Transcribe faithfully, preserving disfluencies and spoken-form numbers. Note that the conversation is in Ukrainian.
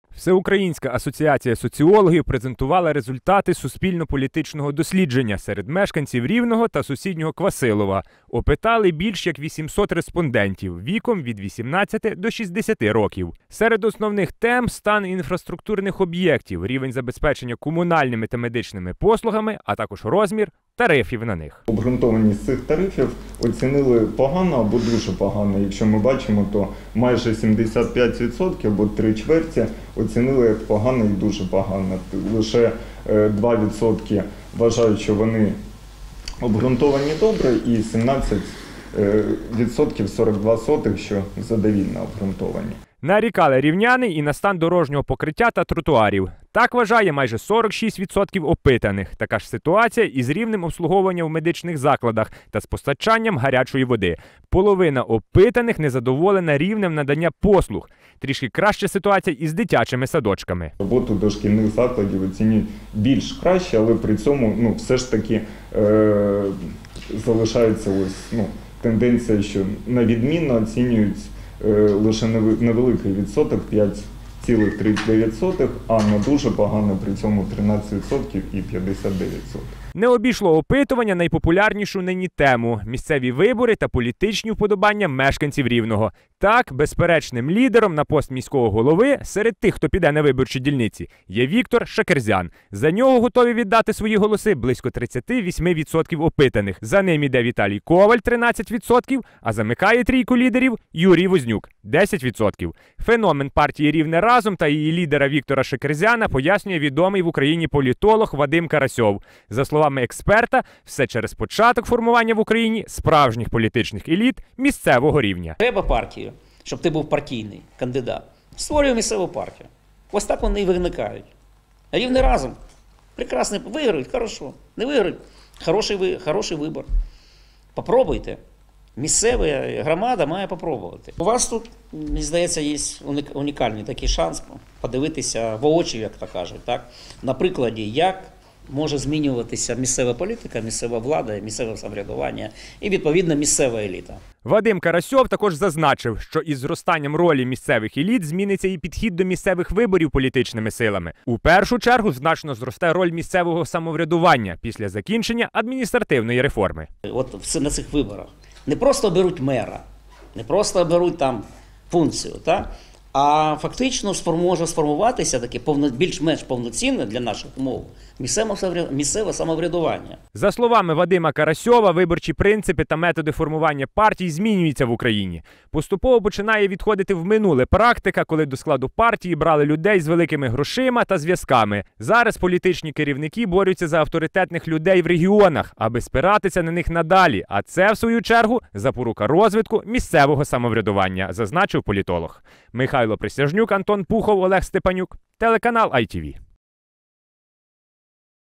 Всеукраїнська асоціація соціологів презентувала результати суспільно-політичного дослідження серед мешканців Рівного та сусіднього Квасилова. Опитали більш як вісімсот респондентів віком від вісімнадцяти до шістдесяти років. Серед основних тем – стан інфраструктурних об'єктів, рівень забезпечення комунальними та медичними послугами, а також розмір тарифів на них. Обґрунтованість цих тарифів оцінили погано або дуже погано. Якщо ми бачимо, то майже сімдесят п'ять відсотків або три чверті оцінили як погано і дуже погано. Лише два відсотки вважають, що вони обґрунтовані добре, і сімнадцять відсотків сорок два сотих, що задовільно обґрунтовані. Нарікали рівняни і на стан дорожнього покриття та тротуарів. Так вважає майже сорок шість відсотків опитаних. Така ж ситуація із рівнем обслуговування в медичних закладах та з постачанням гарячої води. Половина опитаних незадоволена рівнем надання послуг. Трішки краща ситуація із дитячими садочками. Роботу дошкільних закладів оцінюють більш краще, але при цьому ну, все ж таки е- залишається ось, ну, тенденція, що на відмінно оцінюють лише невеликий відсоток, п'ять цілих тридцять дев'ять сотих, а на дуже погано при цьому тринадцять відсотків і п'ятдесят дев'ять сотих. Не обійшло опитування найпопулярнішу нині тему – місцеві вибори та політичні вподобання мешканців Рівного. Так, безперечним лідером на пост міського голови серед тих, хто піде на виборчі дільниці, є Віктор Шакерзян. За нього готові віддати свої голоси близько тридцять вісім відсотків опитаних. За ним іде Віталій Коваль – тринадцять відсотків, а замикає трійку лідерів Юрій Вознюк – десять відсотків. Феномен партії «Рівне разом» та її лідера Віктора Шакерзяна пояснює відомий в Україні політолог Вадим Карасьов. За словами експерта, все через початок формування в Україні справжніх політичних еліт місцевого рівня. Треба партію, щоб ти був партійний кандидат. Створює місцеву партію. Ось так вони і виникають. Рівне разом. Прекрасно. Виграють, хорошо. Не виграють. Хороший, хороший вибір. Попробуйте. Місцева громада має попробувати. У вас тут, мені здається, є унікальний такий шанс подивитися в очі, як то кажуть, так? На прикладі, як може змінюватися місцева політика, місцева влада, місцеве самоврядування і, відповідно, місцева еліта. Вадим Карасьов також зазначив, що із зростанням ролі місцевих еліт зміниться і підхід до місцевих виборів політичними силами. У першу чергу значно зросте роль місцевого самоврядування після закінчення адміністративної реформи. От на цих виборах не просто беруть мера, не просто беруть там функцію, так? А фактично може сформуватися таке більш-менш повноцінне для наших умов місцеве самоврядування. За словами Вадима Карасьова, виборчі принципи та методи формування партій змінюються в Україні. Поступово починає відходити в минуле практика, коли до складу партії брали людей з великими грошима та зв'язками. Зараз політичні керівники борються за авторитетних людей в регіонах, аби спиратися на них надалі. А це, в свою чергу, запорука розвитку місцевого самоврядування, зазначив політолог. Михайло Присяжнюк, Антон Пухов, Олег Степанюк, телеканал ай ті ві.